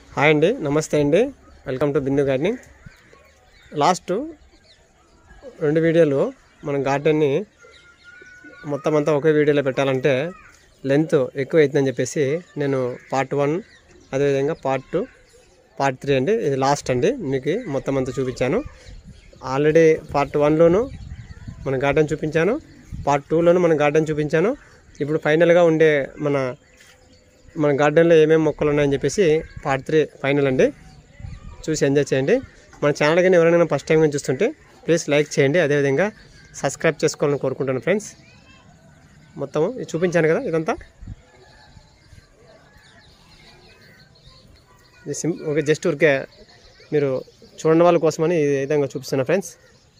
Hi అండి, నమస్తే అండి. Welcome to Bindu gardening. Last 2 వీడియోలు మన గార్డెన్ని మొత్తం అంతా ఒకే వీడియోలో పెట్టాలంటే లెంత్ ఎక్కువ అవుతుందని చెప్పేసి నేను పార్ట్ 1 అదేవిధంగా పార్ట్ 2 పార్ట్ 3 అండి, ఇది లాస్ట్ అండి. మీకు మొత్తం అంతా చూపించాను. ఆల్రెడీ పార్ట్ 1లోను మన గార్డెన్ చూపించాను, పార్ట్ 2లోను మన గార్డెన్ చూపించాను. ఇప్పుడు ఫైనల్గా ఉండే మన గార్డెన్లో ఏమేమి మొక్కలు ఉన్నాయని చెప్పేసి పార్ట్ 3 ఫైనల్ అండి. చూసి ఎంజాయ్ చేయండి. మన ఛానల్ కానీ ఎవరైనా ఫస్ట్ టైం కానీ చూస్తుంటే ప్లీజ్ లైక్ చేయండి, అదేవిధంగా సబ్స్క్రైబ్ చేసుకోవాలని కోరుకుంటాను ఫ్రెండ్స్. మొత్తం ఇది చూపించాను కదా, ఇదంతా ఓకే, జస్ట్ ఊరికే మీరు చూడని వాళ్ళ కోసమని ఈ విధంగా చూపిస్తున్నా ఫ్రెండ్స్.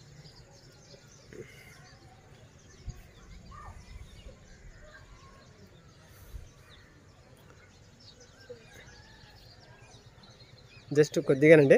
జస్ట్ కొద్దిగానండి.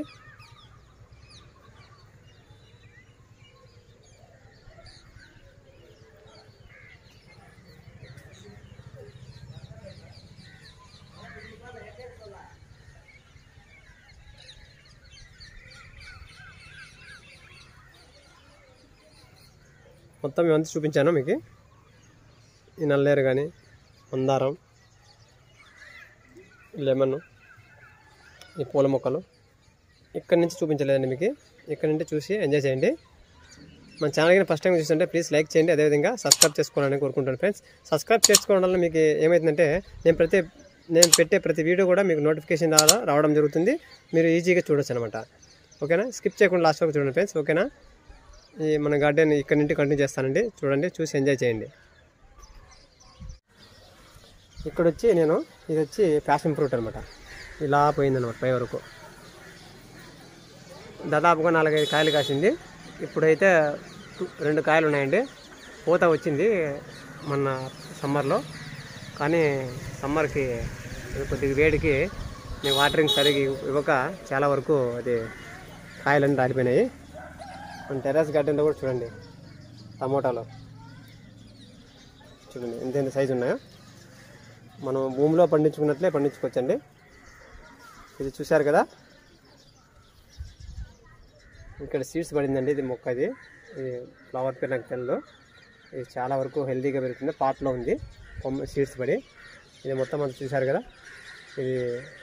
మొత్తం ఇవంతా చూపించాను మీకు. ఈ నల్లేరు కానీ, మందారం, లెమన్, ఈ పూల మొక్కలు ఇక్కడి నుంచి చూపించలేదండి మీకు. ఇక్కడ నుంచి చూసి ఎంజాయ్ చేయండి. మన ఛానల్ కానీ ఫస్ట్ టైం చూస్తుంటే ప్లీజ్ లైక్ చేయండి, అదేవిధంగా సబ్స్క్రైబ్ చేసుకోవాలని కోరుకుంటాను ఫ్రెండ్స్. సబ్స్క్రైబ్ చేసుకోవడం వల్ల మీకు ఏమవుతుందంటే నేను పెట్టే ప్రతి వీడియో కూడా మీకు నోటిఫికేషన్ ద్వారా రావడం జరుగుతుంది. మీరు ఈజీగా చూడొచ్చు అనమాట. ఓకేనా, స్కిప్ చేయకుండా లాస్ట్ వరకు చూడండి ఫ్రెండ్స్. ఓకేనా, ఈ మన గార్డెన్ ఇక్కడ నుండి కంటిన్యూ చేస్తానండి. చూడండి, చూసి ఎంజాయ్ చేయండి. ఇక్కడ వచ్చి ఇది వచ్చి ప్యాషన్ ఫ్రూట్ అనమాట. ఇలా పోయిందనమాట పై వరకు. దాదాపుగా 4-5 కాయలు కాసింది. ఇప్పుడైతే 2 కాయలు ఉన్నాయండి. పూత వచ్చింది మొన్న సమ్మర్లో, కానీ సమ్మర్కి కొద్దిగా వేడికి నేను వాటరింగ్ సరిగ్గా ఇవ్వక చాలా వరకు అది కాయలన్నీ రాలిపోయినాయి. మన టెర్రస్ గార్డెన్లో కూడా చూడండి, టమోటాలు చూడండి ఎంత సైజు ఉన్నాయో. మనం భూమిలో పండించుకున్నట్లే పండించుకోవచ్చండి. ఇది చూశారు కదా, ఇక్కడ సీడ్స్ పడిందండి. ఇది మొక్క, ఇది ఫ్లవర్ పేరు నాకు తెలీదు. ఇది చాలా వరకు హెల్తీగా పెరుగుతుంది. పాట్లో ఉంది సీడ్స్ పడి. ఇది మొత్తం అంతా చూశారు కదా, ఇది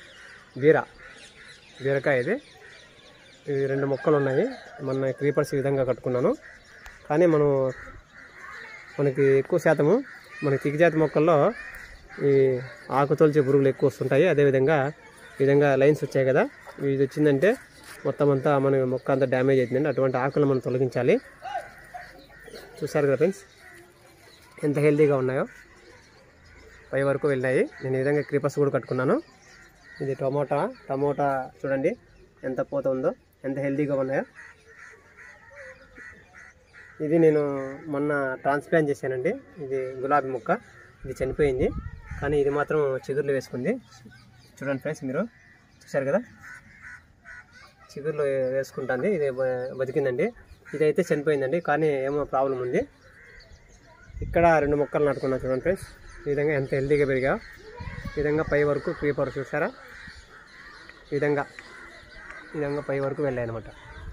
బీరకాయ. ఇది 2 మొక్కలు ఉన్నాయి. మొన్న క్రీపర్స్ ఈ విధంగా కట్టుకున్నాను. కానీ మనకి ఎక్కువ శాతము మన తీగజాతి మొక్కల్లో ఈ ఆకుతొలిచే పురుగులు ఎక్కువ వస్తుంటాయి. అదేవిధంగా ఈ విధంగా లైన్స్ వచ్చాయి కదా, ఇది వచ్చిందంటే మొత్తం అంతా మన మొక్క అంతా డ్యామేజ్ అవుతుందండి. అటువంటి ఆకులను మనం తొలగించాలి. చూసారు కదా ఫ్రెండ్స్, ఎంత హెల్తీగా ఉన్నాయో, పై వరకు వెళ్ళాయి. నేను ఈ విధంగా క్రీపర్స్ కూడా కట్టుకున్నాను. ఇది టమోటా చూడండి ఎంత పూత ఉందో, ఎంత హెల్తీగా ఉన్నాయో. ఇది నేను మొన్న ట్రాన్స్ప్లాంట్ చేశానండి. ఇది గులాబీ మొక్క, ఇది చనిపోయింది, కానీ ఇది మాత్రం చిగుర్లు వేసుకుంది. చూడండి ఫ్రెండ్స్, మీరు చూశారు కదా, చిగుర్లు వేసుకుంటుంది. ఇది బతికిందండి. ఇదైతే చనిపోయిందండి, కానీ ఏమో ప్రాబ్లం ఉంది. ఇక్కడ 2 మొక్కలు నాటుకున్నాను చూడండి ఫ్రెండ్స్. ఈ విధంగా ఎంత హెల్తీగా పెరిగా, ఈ విధంగా పై వరకు క్రీపర్ చూసారా, ఈ విధంగా పై వరకు వెళ్ళాయి అనమాట.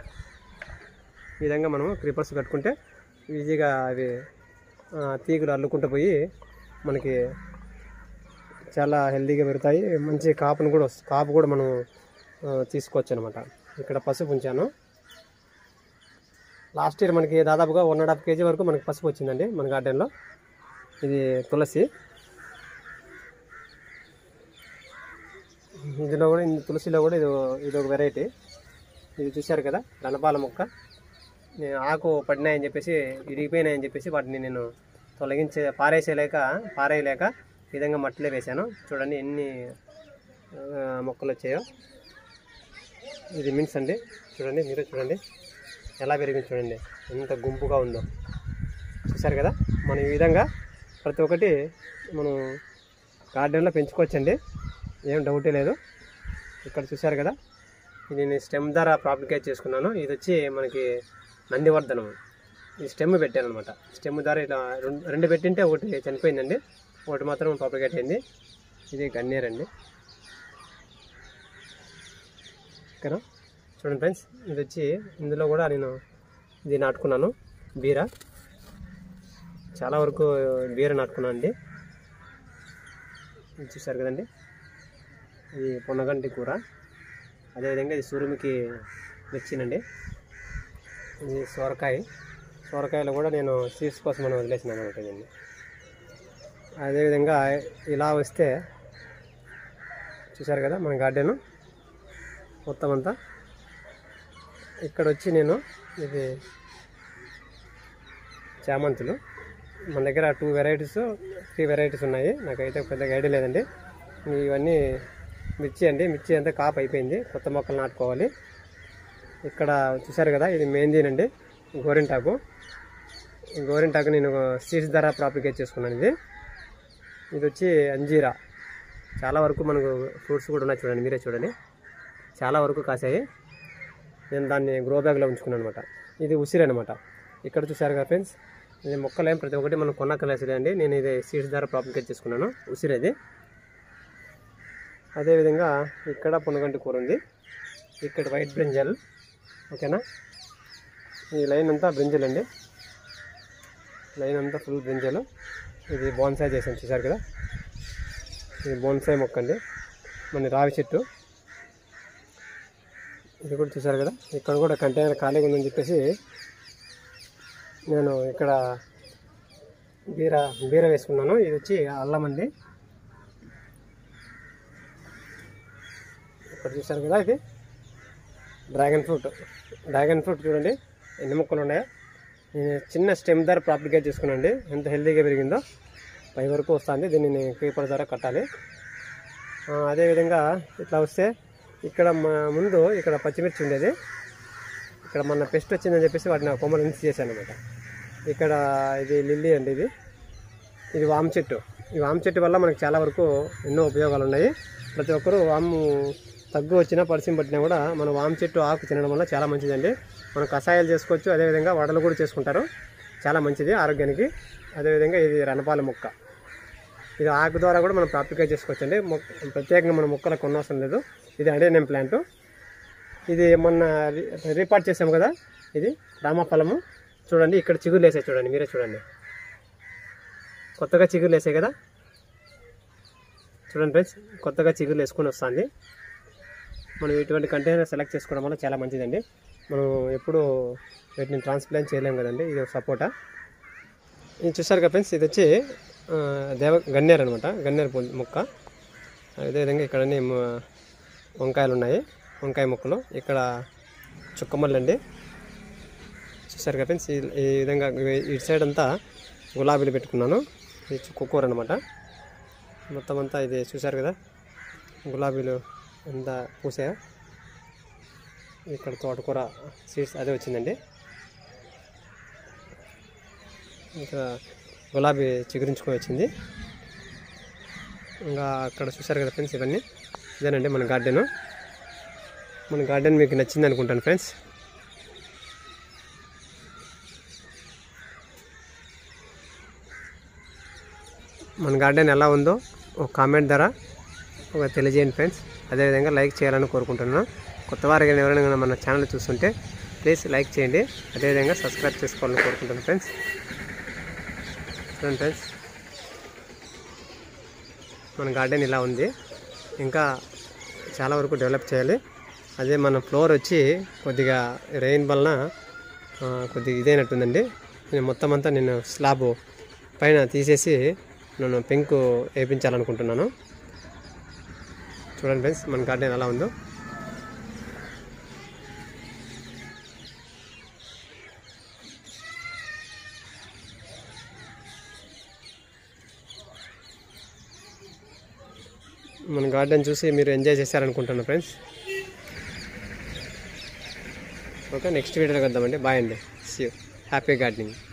ఈ విధంగా మనము క్రీపర్స్ కట్టుకుంటే ఈజీగా అవి తీగలు అల్లుకుంటూ పోయి మనకి చాలా హెల్తీగా పెరుగుతాయి. మంచి కాపు కూడా మనం తీసుకోవచ్చు అనమాట. ఇక్కడ పసుపు ఉంచాను. లాస్ట్ ఇయర్ మనకి దాదాపుగా 1.5 kg వరకు మనకి పసుపు వచ్చిందండి మన గార్డెన్లో. ఇది తులసి. తులసిలో కూడా ఇది ఒక వెరైటీ. ఇది చూశారు కదా, ధనపాల మొక్క. నేను ఆకు పడినాయని చెప్పేసి, ఇరిగిపోయినాయని చెప్పేసి వాటిని నేను పారేయలేక ఈ విధంగా మట్టిలో వేశాను. చూడండి ఎన్ని మొక్కలు వచ్చాయో. ఇది మిన్స్ అండి. చూడండి, మీరు చూడండి ఎలా పెరిగింది, చూడండి ఎంత గుంపుగా ఉందో. చూశారు కదా, మనం ఈ విధంగా ప్రతి ఒక్కటి మనం గార్డెన్లో పెంచుకోవచ్చండి, ఏం డౌటే లేదు. ఇక్కడ చూశారు కదా, ఇది నేను స్టెమ్ ద్వారా ప్రాపగేట్ చేసుకున్నాను. ఇది వచ్చి మనకి నందివర్ధనం. ఈ స్టెమ్ పెట్టాను అనమాట. స్టెమ్ ద్వారా ఇలా 2 పెట్టింటే ఒకటి చనిపోయిందండి, ఒకటి మాత్రం ప్రాపగేట్ అయింది. ఇది గన్నేరు అండి. ఓకేనా. చూడండి ఫ్రెండ్స్, ఇది వచ్చి ఇందులో కూడా నేను ఇది నాటుకున్నాను, బీర. చాలా వరకు బీర నాటుకున్నాను అండి. చూసారు కదండి, ఇది పొన్నగంటి కూర. అదేవిధంగా ఇది సూర్యునికి మిర్చినండి. ఇది సోరకాయలో కూడా నేను సీడ్స్ కోసం మనం వదిలేసినాను అనమాట దీన్ని. అదేవిధంగా ఇలా వస్తే చూసారు కదా మన గార్డెను మొత్తం అంతా. ఇక్కడ వచ్చి నేను ఇది చామంతులు, మన దగ్గర 2 వెరైటీస్ 3 వెరైటీస్ ఉన్నాయి. నాకైతే పెద్దగా ఐడియా లేదండి. ఇవన్నీ మిర్చి అండి. మిర్చి అంతా కాపు అయిపోయింది, కొత్త మొక్కలు నాటుకోవాలి. ఇక్కడ చూసారు కదా, ఇది మెహందీనండి, గోరింటాకు. ఈ గోరింటాకు నేను సీడ్స్ ద్వారా ప్రాపిగేట్ చేసుకున్నాను. ఇది వచ్చి అంజీరా. చాలా వరకు మనకు ఫ్రూట్స్ కూడా ఉన్నాయి, చూడండి, మీరే చూడండి, చాలా వరకు కాసాయి. నేను దాన్ని గ్రో బ్యాగ్లో ఉంచుకున్నాను అనమాట. ఇది ఉసిరి అనమాట. ఇక్కడ చూసారు కదా ఫ్రెండ్స్, ఇది మొక్కలేం ప్రతి ఒక్కటి మనం కొన్నక్కలేసిరే అండి. నేను ఇది సీడ్స్ ద్వారా ప్రాపిగేట్ చేసుకున్నాను, ఉసిరేది. అదేవిధంగా ఇక్కడ పొన్నగంటి కూర ఉంది, ఇక్కడ వైట్ బ్రింజల్. ఓకేనా. ఈ లైన్ అంతా బ్రింజల్ అండి, లైన్ అంతా ఫుల్ బ్రింజలు. ఇది బోన్సాయి చేసాను, చూసారు కదా, ఇది బోన్సాయి మొక్క అండి, మన రావి చెట్టు. ఇది కూడా చూసారు కదా, ఇక్కడ కూడా కంటైనర్ ఖాళీగా ఉందని చెప్పేసి నేను ఇక్కడ బీర వేసుకున్నాను. ఇది వచ్చి అల్లం అండి. ఇక్కడ చూసారు కదా, ఇది డ్రాగన్ ఫ్రూట్ చూడండి ఎన్ని మొక్కలు ఉన్నాయో. నేను చిన్న స్టెమ్ ద్వారా ప్రాపిగేట్ చేసుకున్నానండి. ఎంత హెల్తీగా పెరిగిందో, పై వరకు వస్తుంది. దీన్ని నేను క్రీపర్ ద్వారా కట్టాలి. అదేవిధంగా ఇట్లా వస్తే ఇక్కడ ముందు ఇక్కడ పచ్చిమిర్చి ఉండేది. ఇక్కడ మన పెస్ట్ వచ్చిందని చెప్పేసి వాటిని కొమ్మలు నుంచి చేశాను అనమాట. ఇక్కడ ఇది లిల్లీ అండి, ఇది వాము చెట్టు. ఈ వాము చెట్టు వల్ల మనకు చాలా వరకు ఎన్నో ఉపయోగాలు ఉన్నాయి. ప్రతి ఒక్కరూ వాము తగ్గు వచ్చినా పరిచయం పట్టినా కూడా మన వాము చెట్టు ఆకు తినడం వల్ల చాలా మంచిదండి. మనం కషాయాలు చేసుకోవచ్చు, అదేవిధంగా వడలు కూడా చేసుకుంటారు, చాలా మంచిది ఆరోగ్యానికి. అదేవిధంగా ఇది రణపాల మొక్క. ఇది ఆకు ద్వారా కూడా మనం ప్రాపిగేట్ చేసుకోవచ్చు అండి. ప్రత్యేకంగా మన మొక్కలకు కొనవసరం లేదు. ఇది అడేనియం ప్లాంట్. ఇది మొన్న రీపార్ట్ చేసాము కదా, ఇది రామఫలము. చూడండి, ఇక్కడ చిగురు వేసాయి, చూడండి, మీరే చూడండి, కొత్తగా చిగురు వేసాయి కదా. చూడండి ఫ్రెండ్స్, కొత్తగా చిగురు వేసుకొని వస్తుంది. మనం ఇటువంటి కంటైనర్ సెలెక్ట్ చేసుకోవడం వల్ల చాలా మంచిదండి. మనం ఎప్పుడు వీటిని ట్రాన్స్ప్లాంట్ చేయలేము కదండి. ఇది సపోటా. ఇది చూసారు కదా ఫ్రెండ్స్, ఇది వచ్చి గన్నేరు అనమాట, గన్నేరు మొక్క. అదేవిధంగా ఇక్కడ వంకాయలు ఉన్నాయి, వంకాయ మొక్కలు. ఇక్కడ చుక్కమల్లి అండి. చూసారు కదా ఫ్రెండ్స్, ఈ విధంగా ఇటు సైడ్ అంతా గులాబీలు పెట్టుకున్నాను. ఇది చుక్కకూర అనమాట మొత్తం అంతా. ఇది చూసారు కదా, గులాబీలు ఎంత పూసాయో. ఇక్కడ తోటకూర సీడ్స్ అదే వచ్చిందండి. ఇక్కడ గులాబీ చిగురించుకొని వచ్చింది. ఇంకా అక్కడ చూసారు కదా ఫ్రెండ్స్, ఇవన్నీ ఇదేనండి మన గార్డెను. మన గార్డెన్ మీకు నచ్చింది అనుకుంటాను ఫ్రెండ్స్. మన గార్డెన్ ఎలా ఉందో ఒక కామెంట్ ద్వారా తెలియజేయండి ఫ్రెండ్స్. అదేవిధంగా లైక్ చేయాలని కోరుకుంటున్నాను. కొత్త వారికి ఎవరైనా మన ఛానల్ చూస్తుంటే ప్లీజ్ లైక్ చేయండి. అదేవిధంగా సబ్స్క్రైబ్ చేసుకోవాలని కోరుకుంటున్నాను ఫ్రెండ్స్. చూడండి ఫ్రెండ్స్, మన గార్డెన్ ఇలా ఉంది. ఇంకా చాలా వరకు డెవలప్ చేయాలి. అదే మన ఫ్లోర్ వచ్చి కొద్దిగా రెయిన్ వలన కొద్దిగా ఇదైనట్టుందండి. నేను మొత్తం అంతా నేను స్లాబ్ పైన తీసేసి నేను పెంకు వేయించాలనుకుంటున్నాను. చూడండి ఫ్రెండ్స్, మన గార్డెన్ ఎలా ఉందో. మన గార్డెన్ చూసి మీరు ఎంజాయ్ చేశారనుకుంటున్నాను ఫ్రెండ్స్. ఓకే, నెక్స్ట్ వీడియోలో కలుద్దామండి. బాయ్ అండి. See you. Happy gardening.